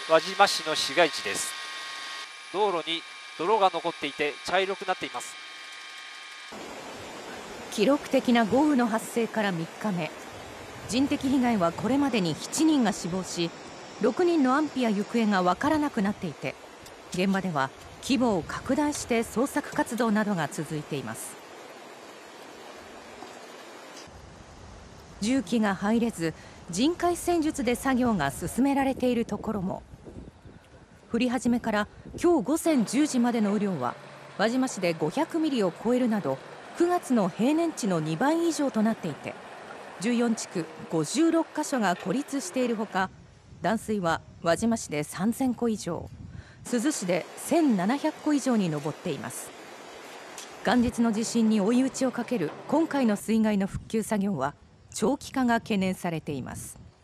輪島市の市街地です。道路に泥が残っていて茶色くなっています。 記録的な豪雨の発生から3日目、人的被害はこれまでに7人が死亡し、6人の安否や行方が分からなくなっていて、現場では規模を拡大して捜索活動などが続いています。重機が入れず、人海戦術で作業が進められているところも。降り始めから今日午前10時までの雨量は輪島市で500ミリを超えるなど、9月の平年値の2倍以上となっていて、14地区56カ所が孤立しているほか、断水は輪島市で3000戸以上、珠洲市で1700戸以上に上っています。元日の地震に追い打ちをかける今回の水害の復旧作業は長期化が懸念されています。